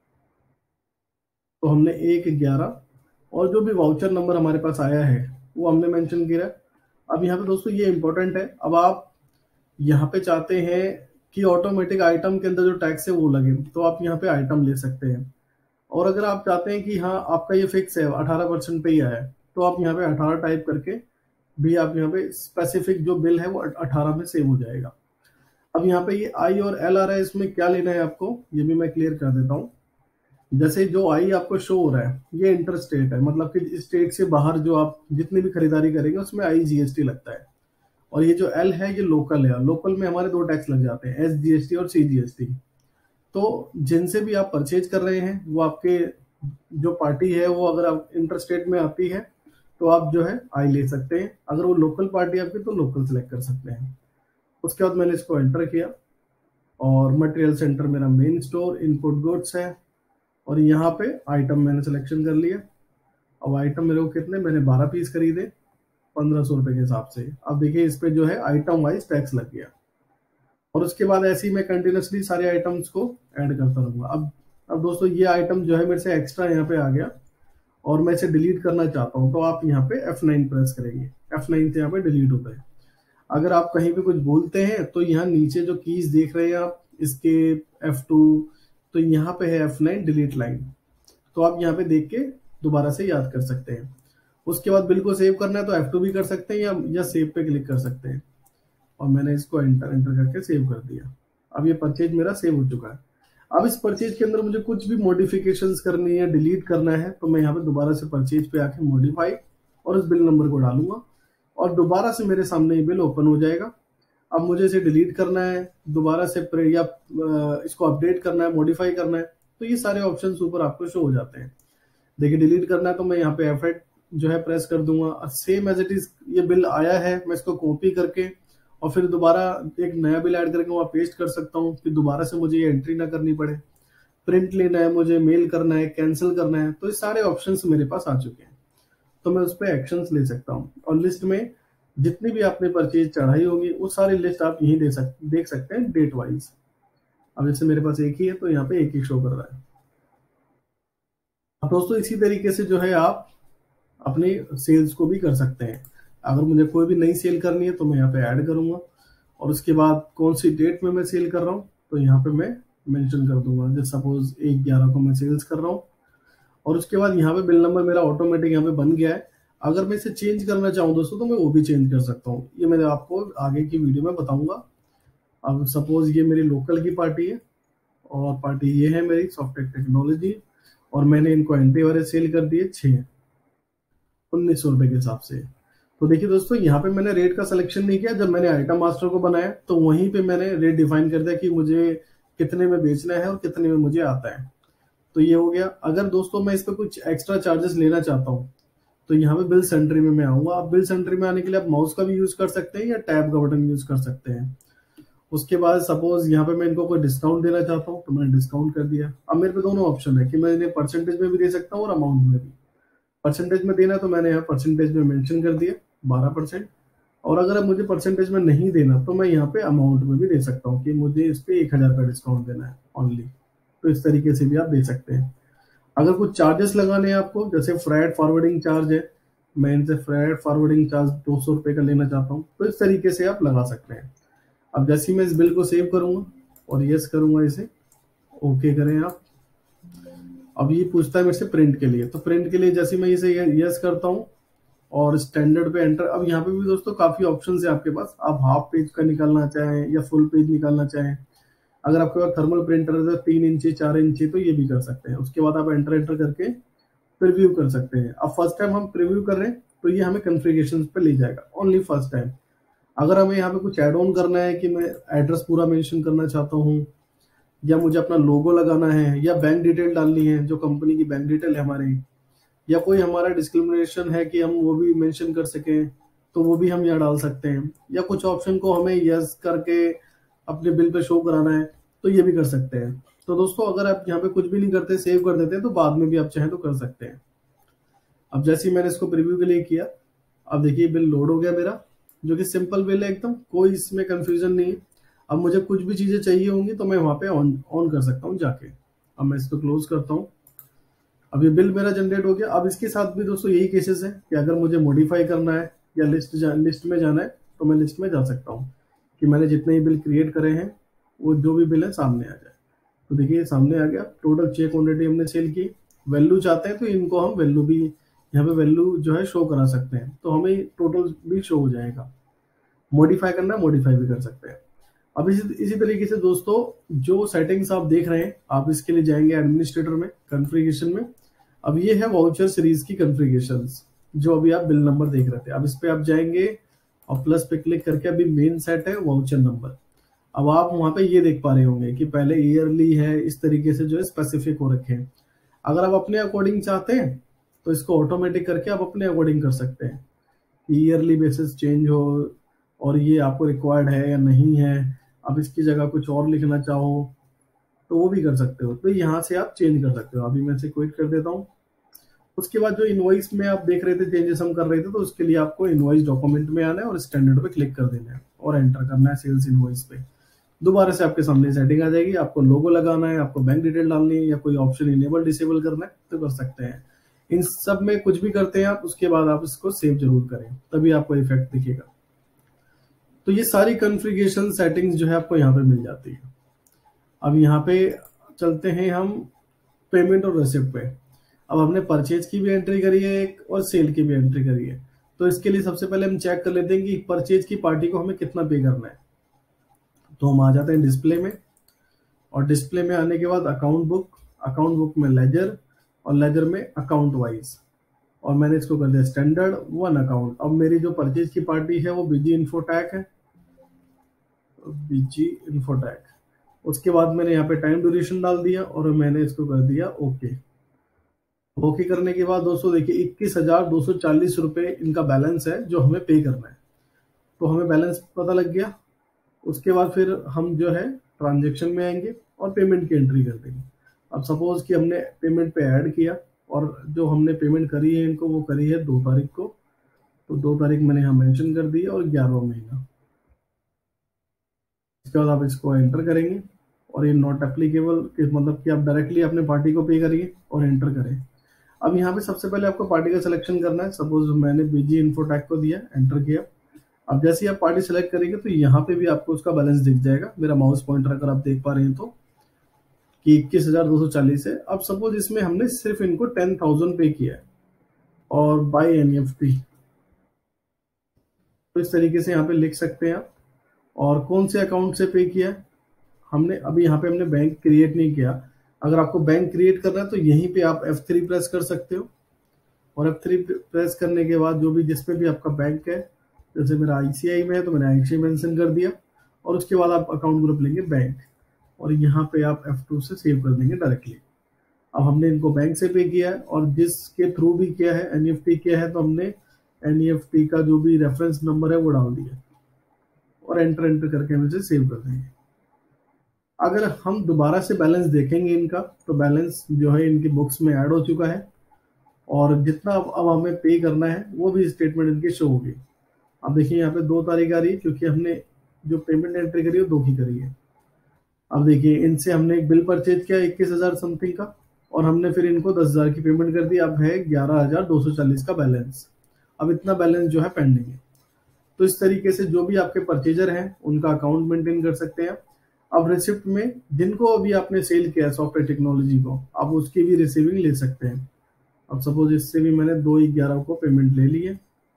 तो हमने एक ग्यारह, और जो भी वाउचर नंबर हमारे पास आया है वो हमने मेंशन किया। अब यहाँ पे दोस्तों ये इंपॉर्टेंट है, अब आप यहाँ पे चाहते हैं कि ऑटोमेटिक आइटम के अंदर जो टैक्स है वो लगे, तो आप यहाँ पे आइटम ले सकते हैं। और अगर आप चाहते हैं कि हाँ आपका ये फिक्स है, अठारह परसेंट पे ही आया है, तो आप यहाँ पे अठारह टाइप करके भी आप यहाँ पे स्पेसिफिक जो बिल है वो अठारह में सेव हो जाएगा। अब यहाँ पे ये आई और एल आ रहा है, इसमें क्या लेना है आपको ये भी मैं क्लियर कर देता हूँ। जैसे जो आई आपको शो हो रहा है ये इंटर स्टेट है, मतलब कि स्टेट से बाहर जो आप जितनी भी खरीदारी करेंगे उसमें आई जीएसटी लगता है। और ये जो एल है ये लोकल है, लोकल में हमारे दो टैक्स लग जाते हैं, एस जीएसटी और सी जीएसटी। तो जिनसे भी आप परचेज कर रहे हैं वो आपके जो पार्टी है वो अगर आप इंटर स्टेट में आती है तो आप जो है आई ले सकते हैं, अगर वो लोकल पार्टी आपकी तो लोकल सेलेक्ट कर सकते हैं। उसके बाद मैंने इसको एंटर किया, और मटेरियल सेंटर मेरा मेन स्टोर, इनपुट गुड्स है, और यहाँ पे आइटम मैंने सिलेक्शन कर लिया। अब आइटम मेरे को कितने, मैंने बारह पीस खरीदे पंद्रह सौ रुपए के हिसाब से। अब देखिए इस पे जो है आइटम वाइज टैक्स लग गया, और उसके बाद ऐसे ही मैं कंटिन्यूसली सारे आइटम्स को ऐड करता रहूंगा। अब अब दोस्तों ये आइटम जो है मेरे से एक्स्ट्रा यहाँ पे आ गया, और मैं इसे डिलीट करना चाहता हूँ, तो आप यहाँ पे एफ नाइन प्रेस करेंगे, एफ नाइन से यहाँ पे डिलीट होता है। अगर आप कहीं पे कुछ बोलते हैं तो यहाँ नीचे जो कीज देख रहे हैं आप, इसके एफ टू, तो यहाँ पे है एफ नाइन डिलीट लाइन, तो आप यहाँ पे देख के दोबारा से याद कर सकते हैं। उसके बाद बिल को सेव करना है तो एफ टू भी कर सकते हैं, या या सेव पे क्लिक कर सकते हैं, और मैंने इसको एंटर एंटर करके सेव कर दिया। अब ये परचेज मेरा सेव हो चुका है। अब इस परचेज के अंदर मुझे कुछ भी मॉडिफिकेशंस करनी है, डिलीट करना है, तो मैं यहाँ पे दोबारा से परचेज पे आके मॉडिफाई और उस बिल नंबर को डालूंगा और दोबारा से मेरे सामने ये बिल ओपन हो जाएगा। अब मुझे इसे डिलीट करना है, दोबारा से या इसको अपडेट करना है, मॉडिफाई करना है, तो ये सारे ऑप्शंस ऊपर आपको शो हो जाते हैं। देखिए डिलीट करना है तो मैं यहाँ पे एफ एट जो है प्रेस कर दूंगा और सेम एज इट इज ये बिल आया है, मैं इसको कॉपी करके और फिर दोबारा एक नया बिल ऐड करके वहां पेस्ट कर सकता हूँ कि दोबारा से मुझे ये एंट्री ना करनी पड़े। प्रिंट लेना है मुझे, मेल करना है, कैंसिल करना है, तो ये सारे ऑप्शंस मेरे पास आ चुके हैं, तो मैं उस पर एक्शंस ले सकता हूँ। और लिस्ट में जितनी भी आपने परचेज चढ़ाई होगी वो सारी लिस्ट आप यहीं दे सक, देख सकते हैं डेट वाइज। अब जैसे मेरे पास एक ही है तो यहाँ पे एक ही शो कर रहा है। अब दोस्तों इसी तरीके से जो है आप अपनी सेल्स को भी कर सकते हैं। अगर मुझे कोई भी नई सेल करनी है तो मैं यहाँ पे ऐड करूंगा और उसके बाद कौन सी डेट में मैं सेल कर रहा हूँ तो यहाँ पे मैं मेंशन कर दूंगा, जैसे सपोज एक ग्यारह को मैं सेल्स कर रहा हूँ और उसके बाद यहाँ पे बिल नंबर मेरा ऑटोमेटिक यहाँ पे बन गया है। अगर मैं इसे चेंज करना चाहूँ दोस्तों तो मैं वो भी चेंज कर सकता हूँ, ये मैं आपको आगे की वीडियो में बताऊंगा। अब सपोज ये मेरी लोकल की पार्टी है और पार्टी ये है मेरी सॉफ्टवेयर टेक्नोलॉजी और मैंने इनको एंट्री वाले सेल कर दिए छः उन्नीस सौ रुपए के हिसाब से। तो देखिए दोस्तों यहाँ पे मैंने रेट का सिलेक्शन नहीं किया, जब मैंने आइटम मास्टर को बनाया तो वहीं पे मैंने रेट डिफाइन कर दिया कि मुझे कितने में बेचना है और कितने में मुझे आता है, तो ये हो गया। अगर दोस्तों मैं इस पर कुछ एक्स्ट्रा चार्जेस लेना चाहता हूँ तो यहाँ पे बिल सेंट्री में मैं आऊंगा। आप बिल सेंट्री में आने के लिए आप माउस का भी यूज कर सकते हैं या टैब का बटन यूज कर सकते हैं। उसके बाद सपोज यहाँ पे मैं इनको कोई डिस्काउंट देना चाहता हूँ तो मैंने डिस्काउंट कर दिया। अब मेरे पे दोनों ऑप्शन है कि मैं इन्हें परसेंटेज में भी दे सकता हूँ और अमाउंट में भी। परसेंटेज में देना तो मैंने यहाँ परसेंटेज में मेंशन कर दिया बारह परसेंट, और अगर मुझे परसेंटेज में नहीं देना तो मैं यहाँ पे अमाउंट में भी दे सकता हूँ कि मुझे इस पे एक हजार का डिस्काउंट देना है ओनली, तो इस तरीके से भी आप दे सकते हैं। अगर कुछ चार्जेस लगाने हैं आपको, जैसे फ्राइट फॉरवर्डिंग चार्ज है, मैं इनसे फ्राइट फॉरवर्डिंग चार्ज दो सौ रुपए का लेना चाहता हूँ, तो इस तरीके से आप लगा सकते हैं। अब जैसे ही मैं इस बिल को सेव करूंगा और यस करूंगा, इसे ओके करें आप। अब ये पूछता है मेरे से प्रिंट के लिए, तो प्रिंट के लिए जैसे मैं इसे यस करता हूँ और स्टैंडर्ड पे एंटर। अब यहाँ पे भी दोस्तों काफी ऑप्शंस है आपके पास, आप हाफ पेज का निकालना चाहें या फुल पेज निकालना चाहें। अगर आपके पास थर्मल प्रिंटर है तो तीन इंची चार इंची तो ये भी कर सकते हैं। उसके बाद आप एंटर एंटर करके प्रीव्यू कर सकते हैं। अब फर्स्ट टाइम हम प्रीव्यू कर रहे हैं तो ये हमें कॉन्फ़िगरेशन पे ले जाएगा ओनली फर्स्ट टाइम। अगर हमें यहाँ पे कुछ एड ऑन करना है कि मैं एड्रेस पूरा मेंशन करना चाहता हूँ या मुझे अपना लोगो लगाना है या बैंक डिटेल डालनी है, जो कंपनी की बैंक डिटेल है हमारी, या कोई हमारा डिस्क्रिमिनेशन है कि हम वो भी मेंशन कर सकें तो वो भी हम यहाँ डाल सकते हैं, या कुछ ऑप्शन को हमें यस करके अपने बिल पे शो कराना है तो ये भी कर सकते हैं। तो दोस्तों अगर आप यहाँ पे कुछ भी नहीं करते, सेव कर देते हैं, तो बाद में भी आप चाहें तो कर सकते हैं। अब जैसे ही मैंने इसको प्रीव्यू के लिए किया, अब देखिए बिल लोड हो गया मेरा, जो कि सिंपल बिल है एकदम, कोई इसमें कंफ्यूजन नहीं है। अब मुझे कुछ भी चीजें चाहिए होंगी तो मैं वहां पे ऑन ऑन कर सकता हूँ जाके। अब मैं इसको क्लोज करता हूँ। अब ये बिल मेरा जनरेट हो गया। अब इसके साथ भी दोस्तों यही केसेस है कि अगर मुझे मॉडिफाई करना है या लिस्ट जा, लिस्ट में जाना है तो मैं लिस्ट में जा सकता हूँ कि मैंने जितने ही बिल क्रिएट करे हैं वो जो भी बिल है सामने आ जाए। तो देखिए सामने आ गया, टोटल छह क्वांटिटी हमने सेल की। वैल्यू चाहते हैं तो इनको हम वैल्यू भी यहाँ पे वैल्यू जो है शो करा सकते हैं, तो हमें टोटल भी शो हो जाएगा। मॉडिफाई करना मॉडिफाई भी कर सकते हैं। अब इसी इसी तरीके से दोस्तों जो सेटिंग्स आप देख रहे हैं, आप इसके लिए जाएंगे एडमिनिस्ट्रेटर में, कॉन्फ़िगरेशन में। अब ये है वाउचर सीरीज की कॉन्फ़िगरेशंस जो अभी आप बिल नंबर देख रहे थे। अब इस पे आप जाएंगे और प्लस पे क्लिक करके अभी मेन सेट है वाउचर नंबर। अब आप वहां पे ये देख पा रहे होंगे कि पहले ईयरली है, इस तरीके से जो है स्पेसिफिक हो रखे हैं। अगर आप अपने अकॉर्डिंग चाहते हैं तो इसको ऑटोमेटिक करके आप अपने अकॉर्डिंग कर सकते हैं, ईयरली बेसिस चेंज हो और ये आपको रिक्वायर्ड है या नहीं है। अब इसकी जगह कुछ और लिखना चाहो तो वो भी कर सकते हो, तो यहाँ से आप चेंज कर सकते हो। अभी मैं इसे क्विट कर देता हूँ। उसके बाद जो इनवॉइस में आप देख रहे थे चेंजेस हम कर रहे थे, तो उसके लिए आपको इनवॉइस डॉक्यूमेंट में आना है और स्टैंडर्ड पे क्लिक कर देना है और एंटर करना है सेल्स इनवॉइस पे। दोबारा से आपके सामने सेटिंग आ जाएगी। आपको लोगो लगाना है, आपको बैंक डिटेल डालनी है या कोई ऑप्शन इनेबल डिसेबल करना है तो कर सकते हैं। इन सब में कुछ भी करते हैं आप, उसके बाद आप इसको सेव जरूर करें, तभी आपको इफेक्ट दिखेगा। तो ये सारी कॉन्फ़िगरेशन सेटिंग्स जो है आपको यहाँ पे मिल जाती है। अब यहाँ पे चलते हैं हम पेमेंट और रिसिप्ट पे। अब हमने परचेज की भी एंट्री करी है एक और सेल की भी एंट्री करी है, तो इसके लिए सबसे पहले हम चेक कर लेते हैं कि परचेज की पार्टी को हमें कितना पे करना है। तो हम आ जाते हैं डिस्प्ले में और डिस्प्ले में आने के बाद अकाउंट बुक, अकाउंट बुक में लेजर और लेजर में अकाउंट वाइज, और मैंने इसको कर दिया स्टैंडर्ड वन अकाउंट। अब मेरी जो परचेज की पार्टी है वो बीजी इन्फोटेक है, बीजी इन्फोटेक। उसके बाद मैंने यहाँ पे टाइम ड्यूरेशन डाल दिया और मैंने इसको कर दिया ओके। ओके करने के बाद दोस्तों देखिए इक्कीस हजार दो सौ चालीस रुपए इनका बैलेंस है जो हमें पे करना है। तो हमें बैलेंस पता लग गया। उसके बाद फिर हम जो है ट्रांजेक्शन में आएंगे और पेमेंट की एंट्री कर देंगे। अब सपोज कि हमने पेमेंट पे ऐड किया और जो हमने पेमेंट करी है इनको वो करी है दो तारीख को, तो दो तारीख मैंने यहाँ मेंशन कर दी और ग्यारहवां महीना। इसके बाद आप इसको एंटर करेंगे और ये नॉट एप्लीकेबल, मतलब कि आप डायरेक्टली अपने पार्टी को पे करिए और एंटर करें। अब यहाँ पे सबसे पहले आपको पार्टी का सिलेक्शन करना है। सपोज मैंने बीजी इन्फोटेक को दिया, एंटर किया। अब जैसे ही आप पार्टी सेलेक्ट करेंगे तो यहाँ पे भी आपको उसका बैलेंस दिख जाएगा। मेरा माउस पॉइंटर अगर आप देख पा रहे हैं तो कि इक्कीस हजार दो सौ चालीस है। अब सपोज इसमें हमने सिर्फ इनको टेन थाउजेंड पे किया है और बाय एनईएफटी, तो इस तरीके से यहाँ पे लिख सकते हैं आप। और कौन से अकाउंट से पे किया है हमने, अभी यहाँ पे हमने बैंक क्रिएट नहीं किया। अगर आपको बैंक क्रिएट करना है तो यहीं पे आप एफ थ्री प्रेस कर सकते हो और एफ थ्री प्रेस करने के बाद जो भी जिसपे भी आपका बैंक है, जैसे मेरा आईसीआई में है तो मैंने आईसीआई मेंशन कर दिया और उसके बाद आप अकाउंट ग्रुप लेंगे बैंक और यहाँ पे आप एफ टू से सेव कर देंगे डायरेक्टली। अब हमने इनको बैंक से पे किया है और जिसके थ्रू भी किया है एनईएफटी किया है तो हमने एनईएफटी का जो भी रेफरेंस नंबर है वो डाल दिया और एंटर एंटर करके हम इसे सेव कर देंगे। अगर हम दोबारा से बैलेंस देखेंगे इनका तो बैलेंस जो है इनकी बुक्स में ऐड हो चुका है और जितना अब हमें पे करना है वो भी स्टेटमेंट इनकी शो होगी। अब देखिए यहाँ पे दो तारीख आ रही है क्योंकि हमने जो पेमेंट एंट्री करी है दो की करी है। अब देखिए इनसे हमने एक बिल परचेज किया इक्कीस हजार समथिंग का और हमने फिर इनको दस हजार की पेमेंट कर दी। अब है ग्यारह हजार दो सौ चालीस का बैलेंस। अब इतना बैलेंस जो है पेंडिंग है। तो इस तरीके से जो भी आपके परचेजर हैं उनका अकाउंट मेंटेन कर सकते हैं। अब रिसिप्ट में जिनको अभी आपने सेल किया सॉफ्टवेयर टेक्नोलॉजी को, आप उसकी भी रिसीविंग ले सकते हैं। अब सपोज इससे भी मैंने दो ग्यारह को पेमेंट ले ली है,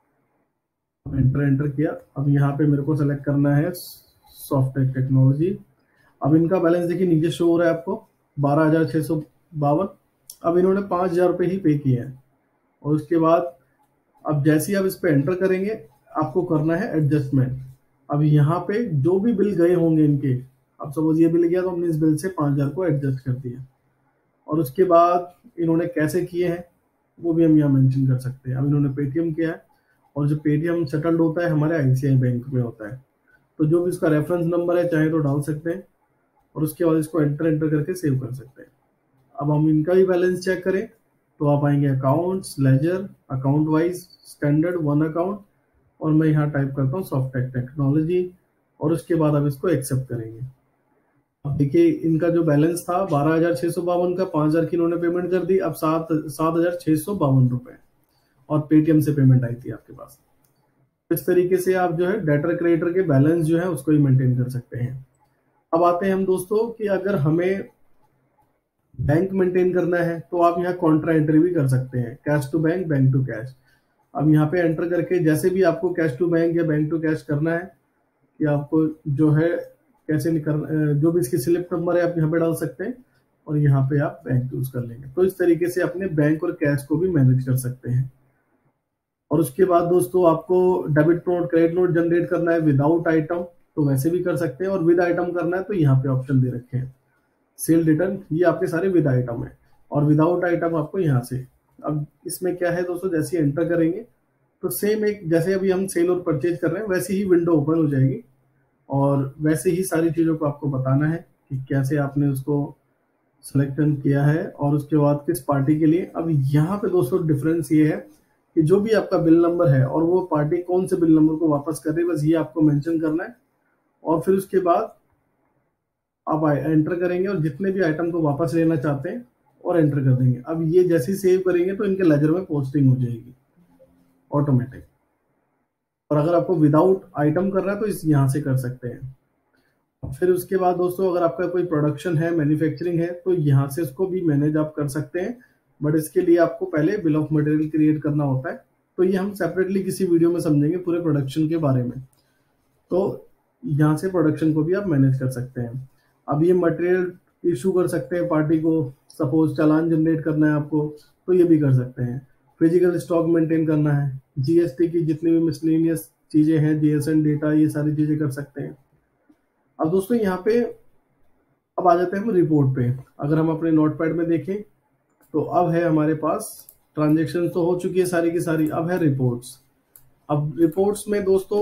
एंटर एंटर किया। अब यहाँ पे मेरे को सेलेक्ट करना है सॉफ्टवेयर टेक्नोलॉजी। अब इनका बैलेंस देखिए नीचे शो हो रहा है आपको बारह हजार छह सौ बावन। अब इन्होंने पांच हजार रुपये ही पे किए हैं और उसके बाद अब जैसे ही आप इस पे एंटर करेंगे आपको करना है एडजस्टमेंट। अब यहाँ पे जो भी बिल गए होंगे इनके, अब सपोज ये बिल गया तो हमने इस बिल से पांच हजार को एडजस्ट कर दिया और उसके बाद इन्होंने कैसे किए हैं वो भी हम यहाँ मेंशन कर सकते हैं। अब इन्होंने पेटीएम किया है और जो पेटीएम सेटल्ड होता है हमारे आईसीआई बैंक में होता है, तो जो भी इसका रेफरेंस नंबर है चाहे तो डाल सकते हैं और उसके बाद इसको एंटर एंटर करके सेव कर सकते हैं। अब हम इनका भी बैलेंस चेक करें तो आप आएंगे accounts, ledger, account wise, standard, one account और मैं यहाँ टाइप करता हूँ सॉफ्टवेयर टेक्नोलॉजी और उसके बाद आप इसको एक्सेप्ट करेंगे। अब देखिए इनका जो बैलेंस था बारह हजार छह सौ बावन का, पांच हजार की इन्होंने पेमेंट कर दी। अब सात सात हजार छह सौ बावन रुपए और पेटीएम से पेमेंट आई थी आपके पास। इस तरीके से आप जो है डेटर क्रेडिटर के बैलेंस जो है उसको ही मेंटेन कर सकते हैं। अब आते हैं हम दोस्तों कि अगर हमें बैंक मेंटेन करना है तो आप यहाँ कॉन्ट्रा एंट्री भी कर सकते हैं, cash to bank, bank to cash. अब यहाँ पे एंटर करके जैसे भी आपको कैश टू बैंक या बैंक टू कैश करना है कि आपको जो है कैसे निकल, जो भी इसकी स्लिप नंबर है आप यहाँ पे डाल सकते हैं और यहाँ पे आप बैंक यूज कर लेंगे। तो इस तरीके से अपने बैंक और कैश को भी मैनेज कर सकते हैं। और उसके बाद दोस्तों आपको debit note, credit note generate करना है विदाउट आइटम तो वैसे भी कर सकते हैं और विद आइटम करना है तो यहाँ पे ऑप्शन दे रखे हैं सेल रिटर्न, ये आपके सारे विद आइटम है और विदाउट आइटम आपको यहाँ से। अब इसमें क्या है दोस्तों, जैसे एंटर करेंगे तो सेम एक जैसे अभी हम सेल और परचेज कर रहे हैं वैसे ही विंडो ओपन हो जाएगी और वैसे ही सारी चीजों को आपको बताना है कि कैसे आपने उसको सिलेक्शन किया है और उसके बाद किस पार्टी के लिए। अब यहाँ पे दोस्तों डिफरेंस ये है कि जो भी आपका बिल नंबर है और वो पार्टी कौन से बिल नंबर को वापस कर रही है बस ये आपको मेंशन करना है और फिर उसके बाद आप एंटर करेंगे और जितने भी आइटम को वापस लेना चाहते हैं और एंटर कर देंगे। अब ये जैसे ही सेव करेंगे तो इनके लेजर में पोस्टिंग हो जाएगी ऑटोमेटिक। और अगर आपको विदाउट आइटम करना है तो इस यहाँ से कर सकते हैं। फिर उसके बाद दोस्तों अगर आपका कोई प्रोडक्शन है, मैन्युफैक्चरिंग है तो यहाँ से इसको भी मैनेज आप कर सकते हैं, बट इसके लिए आपको पहले बिल ऑफ मटेरियल क्रिएट करना होता है। तो ये हम सेपरेटली किसी वीडियो में समझेंगे पूरे प्रोडक्शन के बारे में। तो यहाँ से प्रोडक्शन को भी आप मैनेज कर सकते हैं। अब ये मटेरियल इशू कर सकते हैं पार्टी को, सपोज चालान जनरेट करना है आपको तो ये भी कर सकते हैं। फिजिकल स्टॉक मेंटेन करना है, जीएसटी की जितनी भी मिसलेनियस चीजें हैं, जीएसएन डेटा, ये सारी चीजें कर सकते हैं। अब दोस्तों यहाँ पे अब आ जाते हैं हम रिपोर्ट पे। अगर हम अपने नोटपैड में देखें तो अब है हमारे पास ट्रांजेक्शन तो हो चुकी है सारी की सारी, अब है रिपोर्ट्स। अब रिपोर्ट्स में दोस्तों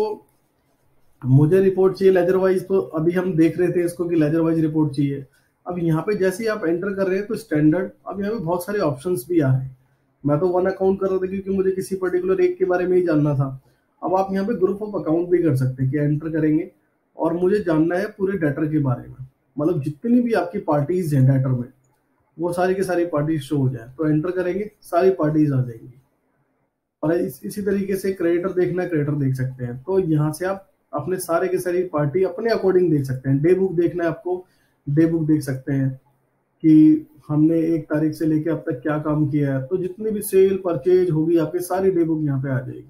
मुझे रिपोर्ट चाहिए लेजर वाइज, तो अभी हम देख रहे थे इसको कि लेजर वाइज रिपोर्ट चाहिए। अब यहाँ पे जैसे ही आप एंटर कर रहे हैं तो स्टैंडर्ड, अब यहाँ पे बहुत सारे ऑप्शंस भी आ रहे हैं। मैं तो वन अकाउंट कर रहा था क्योंकि मुझे किसी पर्टिकुलर एक के बारे में ही जानना था। अब आप यहाँ पे ग्रुप ऑफ अकाउंट भी कर सकते हैं कि एंटर करेंगे और मुझे जानना है पूरे डेटर के बारे में, मतलब जितनी भी आपकी पार्टीज हैं डेटर में वो सारी की सारी पार्टीज शो हो जाए, तो एंटर करेंगे सारी पार्टीज आ जाएंगी। और इस, इसी तरीके से क्रेडिटर देखना है, क्रेडिटर देख सकते हैं। तो यहाँ से आप अपने सारे के सारी पार्टी अपने अकॉर्डिंग देख सकते हैं। डे बुक देखना है आपको, डे बुक देख सकते हैं कि हमने एक तारीख से लेके अब तक क्या काम किया है, तो जितनी भी सेल परचेज होगी आपकी सारी डे बुक यहाँ पे आ जाएगी।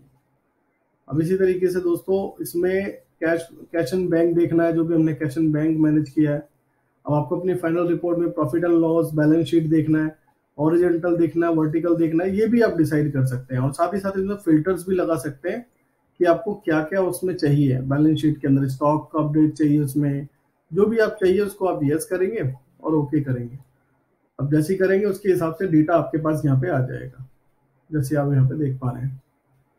अब इसी तरीके से दोस्तों इसमें कैश कैश एंड बैंक देखना है, जो भी हमने कैश एंड बैंक मैनेज किया है। अब आपको अपनी फाइनल रिपोर्ट में profit and loss, balance sheet देखना है, हॉरिजॉन्टल देखना है, वर्टिकल देखना है, ये भी आप डिसाइड कर सकते हैं। और साथ ही साथ इसमें फिल्टर्स भी लगा सकते हैं कि आपको क्या क्या उसमें चाहिए। बैलेंस शीट के अंदर स्टॉक का अपडेट चाहिए, उसमें जो भी आप चाहिए उसको आप यस करेंगे और ओके करेंगे। अब जैसे ही करेंगे उसके हिसाब से डेटा आपके पास यहाँ पे आ जाएगा, जैसे आप यहाँ पे देख पा रहे हैं।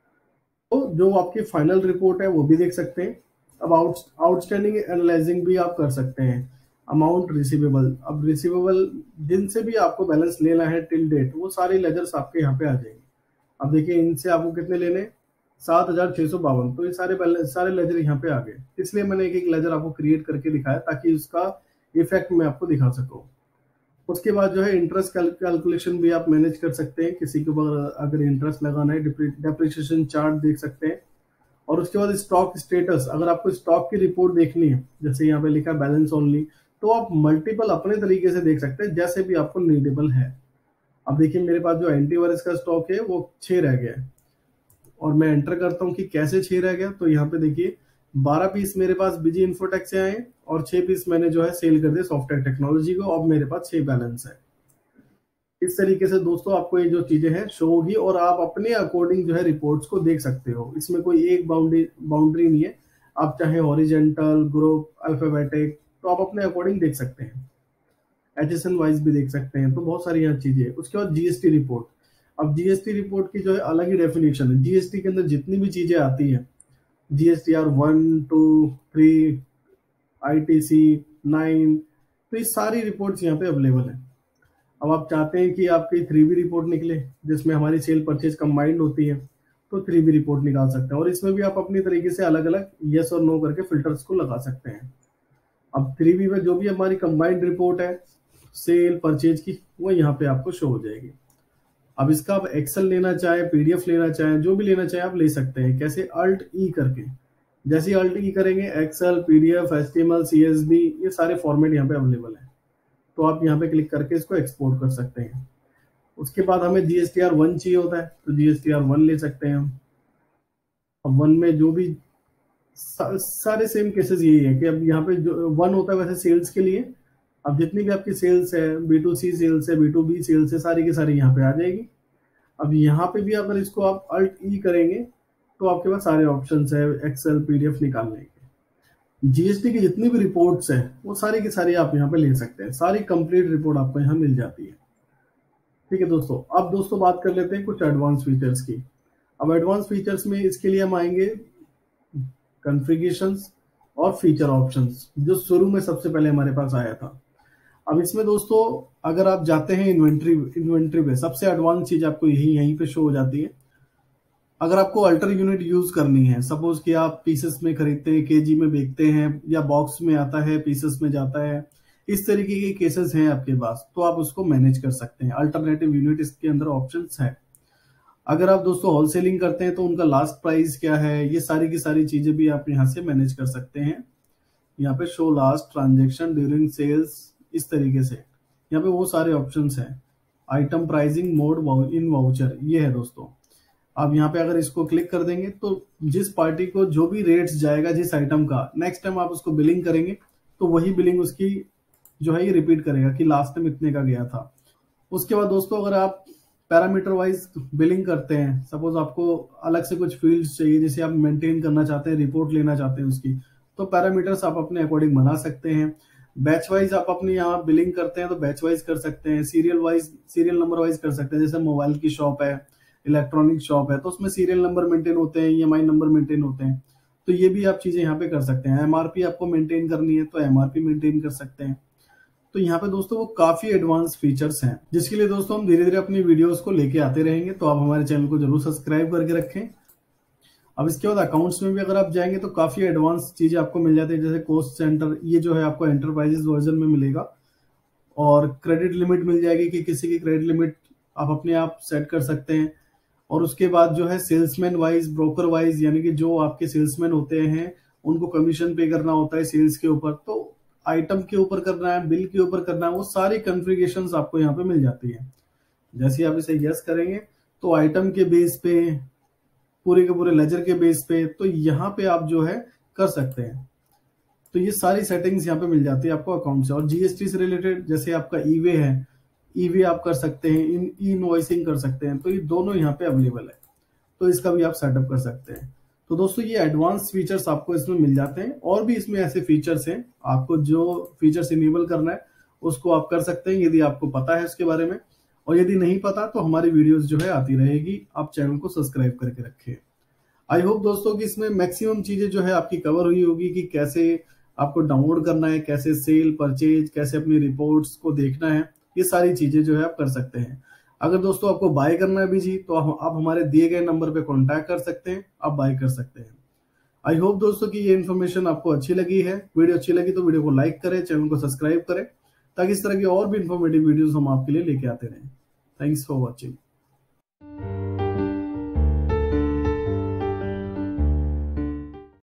तो जो आपकी फाइनल रिपोर्ट है वो भी देख सकते हैं। अब आउट आउटस्टैंडिंग एनालाइजिंग भी आप कर सकते हैं। अमाउंट रिसीवेबल, अब रिसीवेबल जिनसे भी आपको बैलेंस लेना है टिल डेट, वो सारे लेजर्स आपके यहाँ पे आ जाएंगे। अब देखिए इनसे आपको कितने लेने, सात हजार छह सौ बावन, तो ये सारे बैलेंस सारे लेजर यहाँ पे आ गए। इसलिए मैंने एक एक लेजर आपको क्रिएट करके दिखाया ताकि उसका इफेक्ट मैं आपको दिखा सकूं। उसके बाद जो है इंटरेस्ट कैलकुलेशन भी आप मैनेज कर सकते हैं, किसी के ऊपर अगर इंटरेस्ट लगाना है, डेप्रिसिएशन चार्ट देख सकते हैं। और उसके बाद स्टॉक स्टेटस, अगर आपको स्टॉक की रिपोर्ट देखनी है, जैसे यहाँ पे लिखा है बैलेंस ओनली, तो आप मल्टीपल अपने तरीके से देख सकते हैं जैसे भी आपको नीडेबल है। अब देखिए मेरे पास जो एंटीवायरस का स्टॉक है वो छह रह गया है और मैं एंटर करता हूँ कि कैसे छह रह गया। तो यहाँ पे देखिए बारह पीस मेरे पास बिजी इन्फोटेक से आए और छह पीस मैंने जो है सेल कर दिया सॉफ्टवेयर टेक्नोलॉजी को। अब मेरे पास छह बैलेंस है। इस तरीके से दोस्तों आपको ये जो चीजें हैं शो होगी और आप अपने अकॉर्डिंग जो है रिपोर्ट्स को देख सकते हो। इसमें कोई एक बाउंड्री बाउंड्री नहीं है, आप चाहे हॉरिजेंटल, ग्रुप, अल्फाबेटिक, तो आप अपने अकॉर्डिंग देख सकते हैं। एचएसएन वाइज भी देख सकते हैं। तो बहुत सारी यहाँ चीजें। उसके बाद जीएसटी रिपोर्ट। अब जीएसटी रिपोर्ट की जो है अलग ही डेफिनेशन है। जीएसटी के अंदर जितनी भी चीजें आती हैं, GSTR one two three, ITC nine, तो ये सारी रिपोर्ट्स यहाँ पे अवेलेबल है। अब आप चाहते हैं कि आपकी थ्री बी रिपोर्ट निकले जिसमें हमारी सेल परचेज कंबाइंड होती है, तो थ्री बी रिपोर्ट निकाल सकते हैं। और इसमें भी आप अपनी तरीके से अलग अलग यस और नो करके फिल्टर्स को लगा सकते हैं। अब थ्री बी में जो भी हमारी कंबाइंड रिपोर्ट है सेल परचेज की, वो यहाँ पे आपको शो हो जाएगी। अब इसका आप एक्सेल लेना चाहे, पीडीएफ लेना चाहे, जो भी लेना चाहे आप ले सकते हैं। कैसे, अल्ट ई करके। जैसे अल्ट ई करेंगे एक्सेल, पीडीएफ, एचटीएमएल, सीएसवी, ये सारे फॉर्मेट यहाँ पे अवेलेबल है। तो आप यहाँ पे क्लिक करके इसको एक्सपोर्ट कर सकते हैं। उसके बाद हमें जीएसटीआर वन चाहिए होता है, तो जीएसटीआर वन ले सकते हैं हम। अब वन में जो भी सा, सारे सेम केसेस यही है कि अब यहाँ पे जो वन होता है वैसे सेल्स के लिए, अब जितनी भी आपकी सेल्स है, बी टू सी सेल्स है, बी टू बी सेल्स है, सारी की सारी यहाँ पे आ जाएगी। अब यहाँ पे भी अगर इसको आप अल्ट ई करेंगे तो आपके पास सारे ऑप्शंस है एक्सेल, पीडीएफ निकालने के। जीएसटी की जितनी भी रिपोर्ट्स है वो सारी की सारी आप यहाँ पे ले सकते हैं। सारी कंप्लीट रिपोर्ट आपको यहाँ मिल जाती है। ठीक है दोस्तों। अब दोस्तों बात कर लेते हैं कुछ एडवांस फीचर्स की। अब एडवांस फीचर्स में इसके लिए हम आएंगे कॉन्फ़िगरेशंस और फीचर ऑप्शंस, जो शुरू में सबसे पहले हमारे पास आया था। अब इसमें दोस्तों अगर आप जाते हैं इन्वेंट्री इन्वेंट्री पे, सबसे एडवांस चीज आपको यही यहीं पे शो हो जाती है। अगर आपको अल्टर यूनिट यूज करनी है, सपोज कि आप पीसेस में खरीदते हैं, केजी में बेचते हैं, या बॉक्स में आता है पीसेस में जाता है, इस तरीके के केसेस हैं आपके पास, तो आप उसको मैनेज कर सकते हैं। अल्टरनेटिव यूनिट इसके अंदर ऑप्शंस है। अगर आप दोस्तों होलसेलिंग करते हैं तो उनका लास्ट प्राइस क्या है, ये सारी की सारी चीजें भी आप यहाँ से मैनेज कर सकते हैं। यहाँ पे show last transaction during sales, इस तरीके से यहाँ पे वो सारे ऑप्शंस हैं। Item pricing mode in voucher, ये है दोस्तों। आप यहाँ पे अगर इसको क्लिक कर देंगे तो जिस पार्टी को जो भी रेट्स जाएगा जिस आइटम का, नेक्स्ट टाइम आप उसको बिलिंग करेंगे तो वही बिलिंग उसकी जो है ये रिपीट करेगा कि लास्ट टाइम इतने का गया था। उसके बाद दोस्तों अगर आप पैरामीटर वाइज बिलिंग करते हैं, सपोज आपको अलग से कुछ फील्ड्स चाहिए जिसे आप मेंटेन करना चाहते हैं, रिपोर्ट लेना चाहते हैं उसकी, तो पैरामीटर्स आप अपने अकॉर्डिंग बना सकते हैं। बैच वाइज आप अपनी यहाँ बिलिंग करते हैं तो बैच वाइज कर सकते हैं, serial wise serial number wise कर सकते हैं। जैसे मोबाइल की शॉप है, इलेक्ट्रॉनिक शॉप है, तो उसमें सीरियल नंबर मेंटेन होते हैं, ईएमआई नंबर मेंटेन होते हैं, तो ये भी आप चीजें यहाँ पे कर सकते हैं। एमआरपी आपको मेंटेन करनी है तो एमआरपी मेंटेन कर सकते हैं। तो यहाँ पे दोस्तों वो काफी एडवांस फीचर्स हैं, जिसके लिए दोस्तों हम धीरे धीरे अपनी वीडियोस को लेके आते रहेंगे, तो आप हमारे चैनल को जरूर सब्सक्राइब करके रखें। अब इसके बाद अकाउंट्स में भी अगर आप जाएंगे तो काफी एडवांस चीजें आपको मिल जाती है, जैसे कॉस्ट सेंटर, ये जो है आपको एंटरप्राइजेस वर्जन में मिलेगा, और क्रेडिट लिमिट मिल जाएगी कि किसी की क्रेडिट लिमिट आप अपने आप सेट कर सकते हैं। और उसके बाद जो है सेल्समैन वाइज, ब्रोकर वाइज, यानी कि जो आपके सेल्समैन होते हैं उनको कमीशन पे करना होता है सेल्स के ऊपर, तो आइटम के ऊपर करना है, बिल के ऊपर करना है, वो सारी कॉन्फ़िगरेशंस आपको यहाँ पे मिल जाती है। जैसे आप इसे यस करेंगे तो आइटम के बेस पे, पूरे के पूरे लेजर के बेस पे, तो यहाँ पे आप जो है कर सकते हैं। तो ये सारी सेटिंग्स यहाँ पे मिल जाती है आपको अकाउंट से। और जीएसटी से रिलेटेड जैसे आपका ईवे है, ईवे आप कर सकते हैं, इन ई इनवॉइसिंग कर सकते हैं, तो ये दोनों यहाँ पे अवेलेबल है, तो इसका भी आप सेटअप कर सकते हैं। तो दोस्तों ये एडवांस फीचर्स आपको इसमें मिल जाते हैं, और भी इसमें ऐसे फीचर्स हैं, आपको जो फीचर्स इनेबल करना है उसको आप कर सकते हैं यदि आपको पता है उसके बारे में। और यदि नहीं पता तो हमारी वीडियोस जो है आती रहेगी, आप चैनल को सब्सक्राइब करके रखें। आई होप दोस्तों कि इसमें मैक्सिमम चीजें जो है आपकी कवर हुई होगी कि कैसे आपको डाउनलोड करना है, कैसे सेल परचेज, कैसे अपनी रिपोर्ट्स को देखना है, ये सारी चीजें जो है आप कर सकते हैं। अगर दोस्तों आपको बाय करना है बीजी तो आप हमारे दिए गए नंबर पे कांटेक्ट कर सकते हैं, आप बाय कर सकते हैं। आई होप दोस्तों कि ये इन्फॉर्मेशन आपको अच्छी लगी है। वीडियो अच्छी लगी तो वीडियो को लाइक करें, चैनल को सब्सक्राइब करें, ताकि इस तरह की और भी इन्फॉर्मेटिव वीडियोस हम आपके लिए लेके आते रहें। Thanks for watching.